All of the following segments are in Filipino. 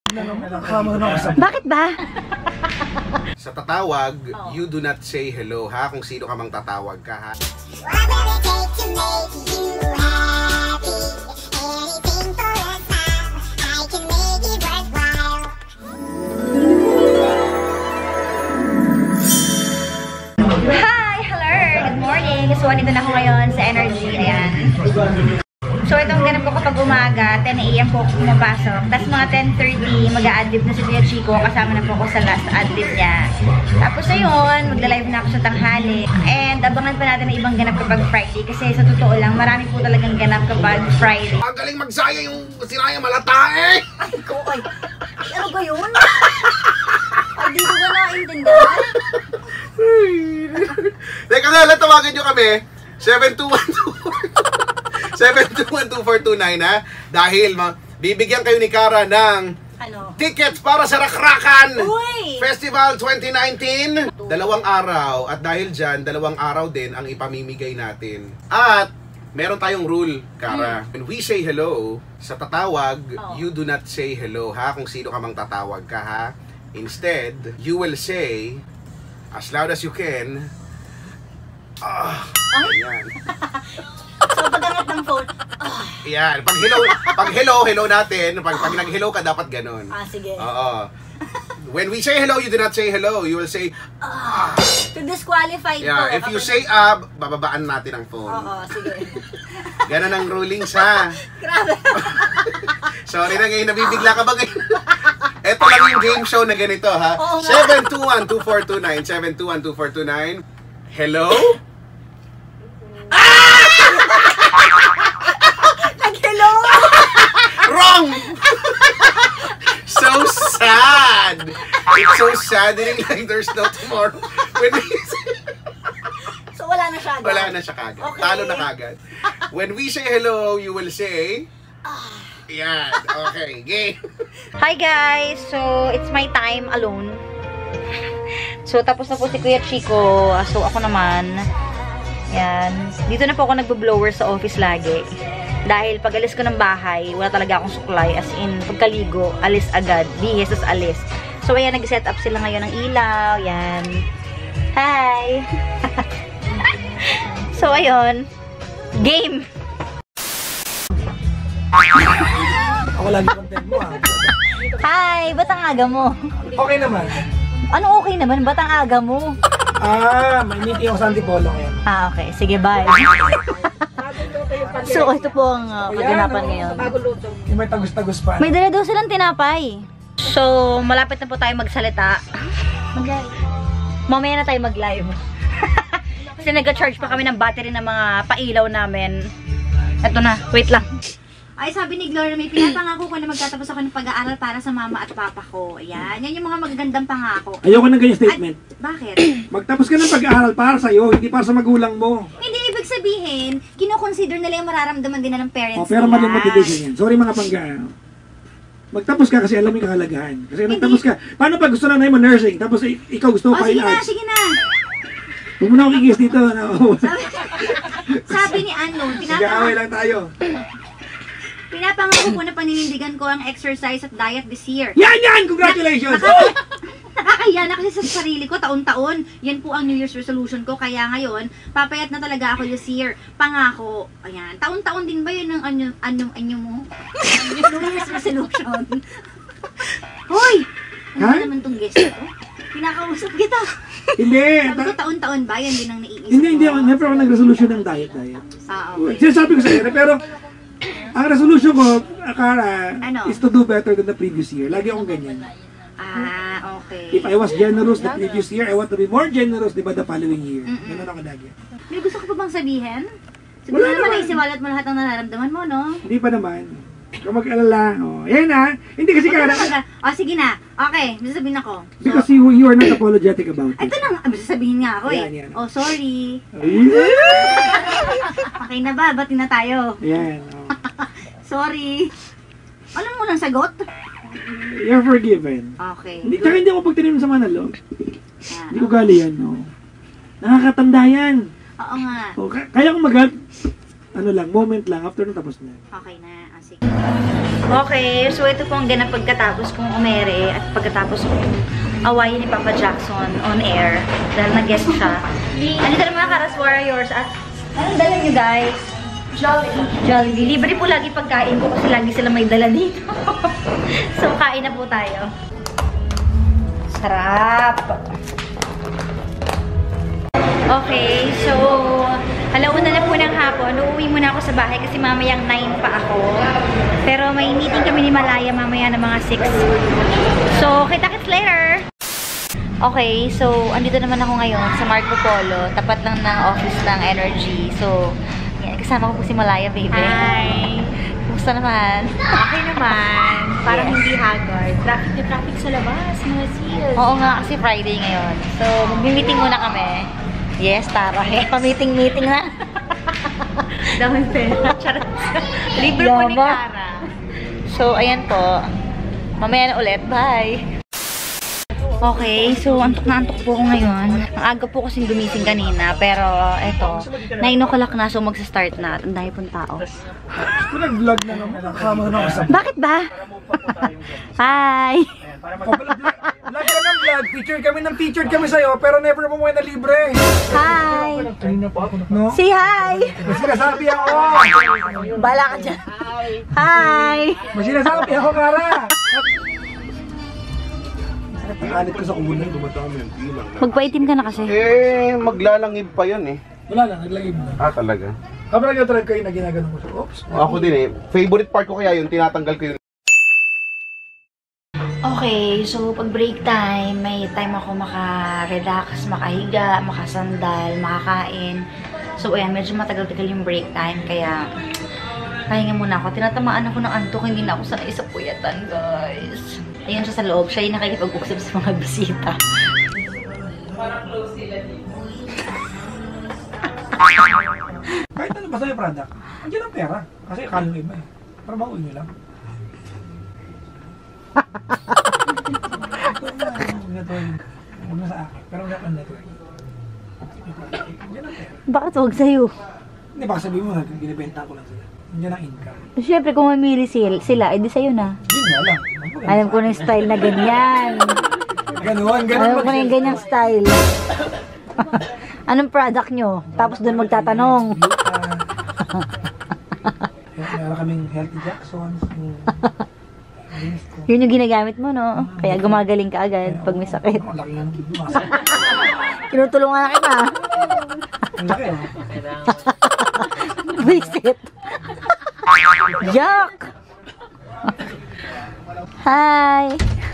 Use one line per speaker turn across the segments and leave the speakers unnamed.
Bakit ba?
Sa tatawag, you do not say hello, ha? Kung sino ka mang tatawag ka, ha?
Hi! Hello! Good morning! So, andito na ako ngayon sa Energy. Ayan. So, itong ganap ko kapag umaga, 10 AM po ako pumapasok. Tapos mga 10:30, mag-a-adlib na si Kuya Chico. Kasama na po ako sa last adlib niya. Tapos ayun, magla-live na ako sa tanghali. And abangan pa natin ang ibang ganap kapag Friday. Kasi sa totoo lang, marami po talagang ganap kapag Friday.
Ang galing magsaya yung sinaya malatae!
Ay, ko, ay. Ay, ano ba yun? Ay, di ko ba naintindihan?
Teka na, tawagan nyo kami. 7212429 ha. Dahil bibigyan kayo ni Cara ng tickets para sa Rakrakan Festival 2019. 2 araw. At dahil dyan, 2 araw din ang ipamimigay natin. At meron tayong rule, Cara. When we say hello, sa tatawag, you do not say hello, ha? Kung sino ka mang tatawag ka, ha? Instead, you will say, as loud as you can, ayan.
So, pag-angat ng phone,
Ayan. Pag hello natin. Pag nag-hello ka, dapat ganun.
sige.
Oo. When we say hello, you do not say hello. You will say,
To disqualify
yeah,
po.
if you say bababaan natin ang phone.
Oo, sige.
Ganun ang ruling sa.
Grabe.
Sorry na ngayon, nabibigla ka ba ngayon? Ito lang yung game show na ganito, ha? 7212429, 7212429. Hello?
Nag-hello!
Wrong! So sad! It's so saddening, like there's no tomorrow.
So wala na siya agad?
Wala na siya kagad.
Okay.
Talo na kagad. When we say hello, you will say, yan. Okay, game.
Hi guys! So, it's my time alone. So, tapos na po si Kuya Chico. So, ako naman, yan. Dito na po ako nagbo-blower sa office lagi. Dahil pag alis ko ng bahay, wala talaga akong suklay. As in, pagkaligo, alis agad. Bihis, tas alis. So, ayan, nag-set up sila ngayon ng ilaw. Yan. Hi! So, ayun. Game!
Ako lagi content mo
Hi! Ba't ang aga mo?
Okay naman.
Ano okay naman? Ba't ang aga mo?
May meeting ako sa Antipolo ngayon.
Okay. Sige, bye. So, ito po ang kaganapan ngayon.
May tagus-tagus pa.
May dala daw silang tinapay. So, malapit na po tayo magsalita. Mamaya na tayo mag-live. Kasi nag-charge pa kami ng battery ng mga pailaw namin. Ito na. Wait lang. Ay, sabi ni Gloria, may pinapangako ko na magtatapos ako ng pag-aaral para sa mama at papa ko. Ayan. Yan yung mga magagandang pangako.
Ayoko ng ganyan statement.
Bakit?
Magtapos ka ng pag-aaral para sa'yo, hindi para sa magulang mo.
Hindi ibig sabihin, kino-consider nila yung mararamdaman din na ng parents
Pero
nila.
mali motivation yan. Sorry mga pangga. Magtapos ka kasi alam mo yung kahalagahan. Kasi nagtapos ka. Paano pag gusto na mo nursing, tapos ikaw gusto mo fine arts?
Sige na.
Huwag mo na akong kikis dito.
Sabi ni Anlo,
Sige-away lang tayo.
pinapangako ko na paninindigan ko ang exercise at diet this year.
Yan! Congratulations!
Nakakaya na kasi sa sarili ko, taon-taon. Yan po ang New Year's resolution ko. Kaya ngayon, papayat na talaga ako this year. Pangako. Ayan. Taon-taon din ba yun ang anyo mo? New Year's resolution. Hoy! Ano naman tong guest ko? Pinakausap kita.
Hindi.
Sabi ko, taon-taon ba? Yan din ang naiisip
Hindi. Never ako nag-resolution ng diet.
Okay.
Sinasabi ko sa'yo, pero ang resolution ko, Cara, is to do better than the previous year. Lagi akong ganyan.
Okay.
If I was generous the previous year, I want to be more generous, di ba, the following year. Ganun ako lagi.
May gusto ko pa bang sabihin? Siguro naman ay siwalat mo lahat ng nararamdaman mo, no?
Hindi pa naman. Kung mag-alala, yan na. Hindi kasi Cara.
Sige na. Okay, may sasabihin ako.
Because you are not apologetic about it.
Ito lang, may sasabihin nga ako
Yan.
Oh, sorry. Okay na ba? Bati na tayo.
Yan.
Sorry. Alam mo lang sagot?
You're forgiven.
Okay.
Hindi ako pagtinin sa manalo. Hindi ko gali yan, no. Nakakatanda yan.
Oo nga.
Kaya kong magalit. ano lang, moment lang, after nung tapos na.
Okay na. Sige. Okay, so ito po ang ganap pagkatapos kong umere at pagkatapos kong awayin ni Papa Jackson on air dahil nag-guest siya. Andito na mga Karas Warriors at anong dala nyo guys? Jollibee. Jollibee. Libre po lagi pagkain ko kasi lagi sila may dala dito. So kain na po tayo. Sarap! Okay, so alauna na po ng hapon. Uuwi muna ako sa bahay kasi mamayang 9 pa ako. Pero may meeting kami ni Malaya mamaya na mga 6. So, kita-kits later! Okay, so andito naman ako ngayon sa Marco Polo. Tapat lang ng office ng Energy. So, yan, kasama ko po si Malaya, baby.
Hi!
Kumusta naman?
Okay naman. Parang
Yes.
hindi haggard. Traffic na traffic sa labas. Mga sis.
Oo nga, kasi Friday ngayon. So, mag-meeting muna kami. Yes, tara. Pa-meeting-meeting na.
Dami pera. Charot. Libre po ni
Yama.
Cara.
So, ayan po. Mamaya na ulit. Bye! Okay, so antok na antok po ako ngayon. Ang aga po kasing gumising kanina. Pero, eto, 9 o'clock na. So, magsa-start na. At ang dami pong tao.
Nag-vlog na naman, kasama na ako sa
Bakit ba? Hi!
Vlog ka ng vlog, featured kami sa'yo, pero never mo muna na libre.
Hi!
No?
Say hi!
May sinasabi ako!
Bala ka dyan. Hi!
May sinasabi ako, Kara! Alit ko sa kubunan.
Magpaitim ka na kasi.
Maglalangib pa yun eh.
Wala lang, naglagay mo.
Ah, talaga?
Kapag nag-try ko yung naginagano mo siya. Oops.
Ako din eh. Favorite part ko kaya yun, tinatanggal ko yun.
Okay, so pag break time, may time ako maka-relax, makahiga, makasandal, makakain. So ayan, medyo matagal-tagal yung break time, kaya pahinga muna ako. Tinatamaan ako ng antok, hindi na ako sanay sa puyatan, guys. Ayun siya sa loob, siya yung nakikipag-usap sa mga bisita.
Kahit ano basta yung product, andiyan ang pera. Kasi akala mo iba eh. Para mauwi nyo lang. Huwag na sa akin. Pero wala kang network. Andiyan ang pera.
Bakit huwag sa'yo?
Hindi, baka sabihin mo, binibenta ko lang sila. Andiyan ang income.
Siyempre, kung mamili sila, edi sa'yo na.
Yun nga lang.
Alam ko na yung style na ganyan.
Ganon.
Alam ko na yung ganyang style. Anong product nyo? Tapos doon magtatanong.
Meron kaming Healthy Jacksons.
Yun yung ginagamit mo, no? Kaya gumagaling ka agad pag may sakit.
Ang laki ng
Tinutulungan na kita.
Ang laki, oh.
Visit. Yuck! Hi!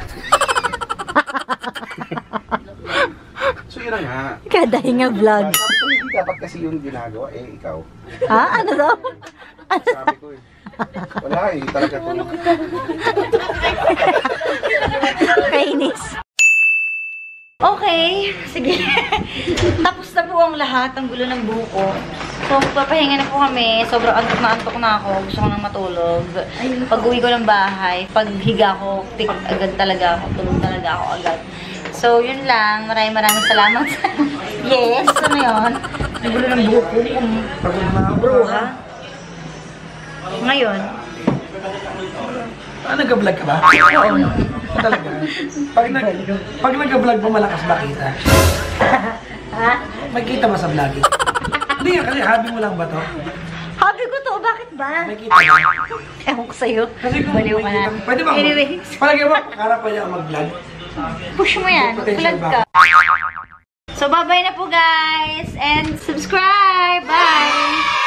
So yun na nga.
Kada hinga vlog.
Sabi ko, hindi dapat kasi yung ginagawa, eh ikaw.
Ha? Ano daw?
Sabi ko eh. Wala eh, talaga to.
Kainis. Okay, sige. Tapos na po ang lahat, ang gulo ng buko. So, magpapahinga na po kami. Sobrang antok na ako. Gusto ko nang matulog. Pag uwi ko ng bahay, pag higa ko, tikot agad talaga ako. Tulog talaga ako agad. So, yun lang. Maraming salamat. Yes, ano yun? Ang gulo ng buko. Bruha. Ngayon.
Nag-vlog ka ba?
Oo.
Talaga. Pag nag-vlog mo, malakas ba kita?
Ha?
May kita ba sa vlog? Hindi nga, kasi hobby mo lang ba to?
Hobby ko to, bakit ba?
May kita ba?
Ewan ko sa'yo.
Kasi kung
Baliw ka na.
pwede ba?
Anyways,
Palagay mo, karap pa niya mag-vlog.
push mo yan.
Potential
Vlog
ba?
ka. So, bye-bye na po guys. And subscribe. Bye!